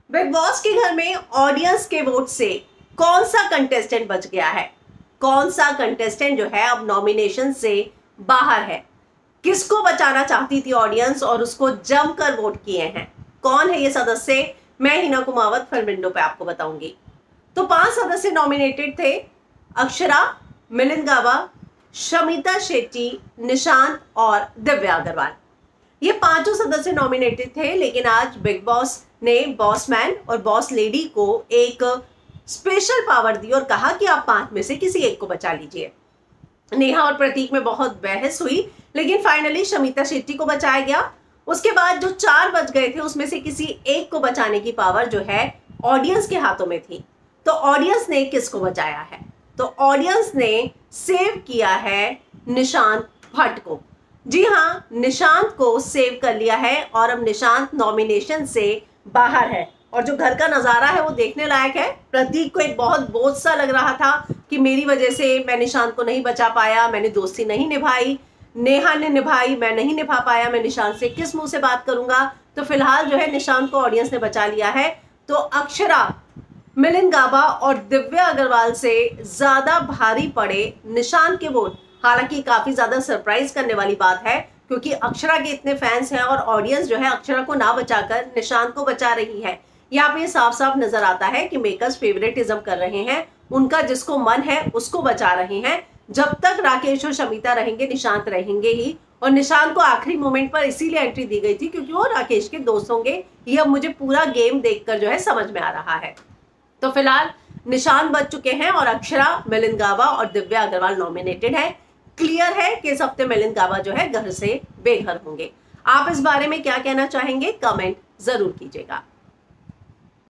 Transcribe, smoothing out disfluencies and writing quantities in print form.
Big boss के घर में ऑडियंस के वोट से कौन सा कंटेस्टेंट बच गया है? कौन सा कंटेस्टेंट जो है अब नॉमिनेशन से बाहर है? किसको बचाना चाहती थी ऑडियंस और उसको जमकर वोट किए हैं? कौन है ये सदस्य? मैं हिना कुमावत फिल्म विंडो पे आपको बताऊंगी। तो 5 सदस्य नॉमिनेटेड थे। अक्षरा, मिलिंद गाबा, शमिता शेट्टी, निशांत और दिव्या अग्रवाल। ये 5 सदस्य नॉमिनेटेड थे, लेकिन आज बिग बॉस ने बॉस मैन और बॉस लेडी को एक स्पेशल पावर दी और कहा कि आप 5 में से किसी एक को बचा लीजिए। नेहा और प्रतीक में बहुत बहस हुई, लेकिन फाइनली शमिता शेट्टी को बचाया गया। उसके बाद जो 4 बच गए थे उसमें से किसी एक को बचाने की पावर जो है ऑडियंस के हाथों में थी। तो ऑडियंस ने किसको बचाया है? तो ऑडियंस ने सेव किया है निशांत भट्ट को। जी हाँ, निशांत को सेव कर लिया है और अब निशांत नॉमिनेशन से बाहर है। और जो घर का नजारा है वो देखने लायक है। प्रतीक को एक बहुत बोझ सा लग रहा था कि मेरी वजह से मैं निशांत को नहीं बचा पाया, मैंने दोस्ती नहीं निभाई, नेहा ने निभाई, मैं नहीं निभा पाया, मैं निशांत से किस मुंह से बात करूंगा। तो फिलहाल जो है निशांत को ऑडियंस ने बचा लिया है। तो अक्षरा, मिलिंद गाबा और दिव्या अग्रवाल से ज्यादा भारी पड़े निशांत के वोट। हालांकि काफी ज्यादा सरप्राइज करने वाली बात है, क्योंकि अक्षरा के इतने फैंस हैं और ऑडियंस जो है अक्षरा को ना बचाकर निशांत को बचा रही है। यहाँ पे साफ साफ नजर आता है कि मेकर्स फेवरेटिज्म कर रहे हैं, उनका जिसको मन है उसको बचा रहे हैं। जब तक राकेश और शमिता रहेंगे, निशांत रहेंगे ही। और निशांत को आखिरी मोमेंट पर इसीलिए एंट्री दी गई थी क्योंकि वो राकेश के दोस्त होंगे। ये अब मुझे पूरा गेम देखकर जो है समझ में आ रहा है। तो फिलहाल निशांत बच चुके हैं और अक्षरा, मिलिंद गाबा और दिव्या अग्रवाल नॉमिनेटेड है। क्लियर है कि इस हफ्ते मिलिंद गाबा जो है घर से बेघर होंगे। आप इस बारे में क्या कहना चाहेंगे? कमेंट जरूर कीजिएगा।